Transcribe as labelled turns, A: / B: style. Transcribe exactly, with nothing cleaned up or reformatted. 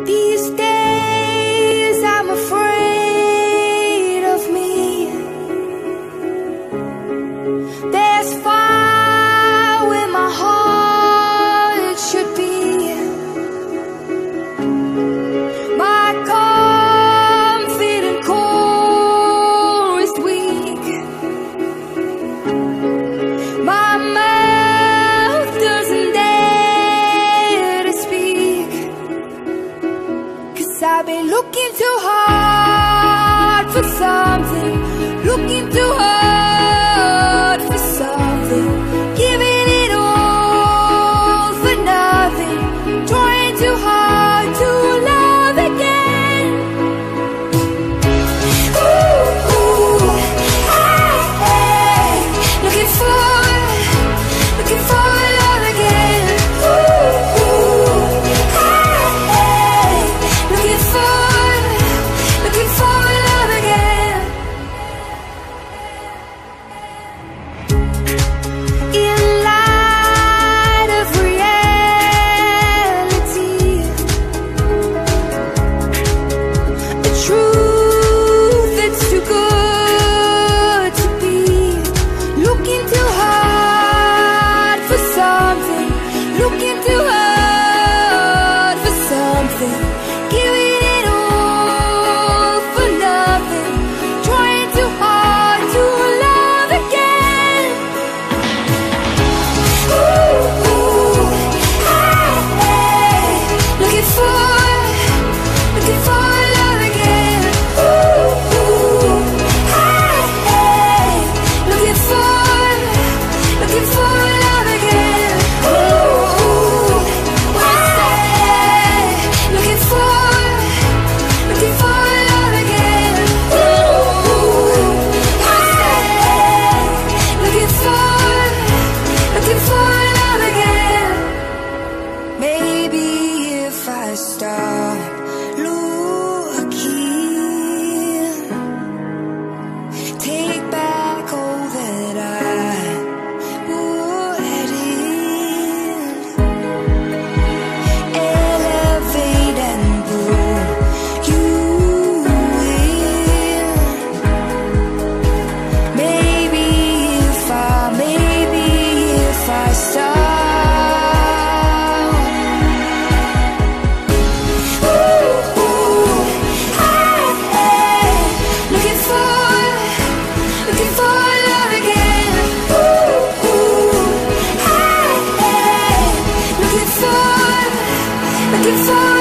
A: These days I'm afraid of me. There's fire where my heart should be. My confident core is weak. My mouth doesn't dare to speak, 'cause I've been looking too hard for something, looking too hard for something, giving it all for nothing, trying too hard to love again. Ooh, ooh, hey, hey, looking for, looking for love again. Ooh, ooh, hey, hey, looking for, looking for love again. In light of reality, a truth that's too good to be, looking too hard for something, looking too hard for something, giving it all for nothing, trying too hard to love again. Ooh, ooh, hey, hey, looking for, looking for love again. Ooh, ooh, hey, hey, looking for, looking for love again. Ooh, ooh, hey, looking for, looking for love again. Ooh, ooh, hey, looking for, looking for love again. Maybe if I stop looking, take back all that I would in, elevate and pull you in. Maybe if I, maybe if I stop. Ooh, ooh, hey, hey, looking for, looking for love again. Ooh, ooh, hey, hey, looking for, looking for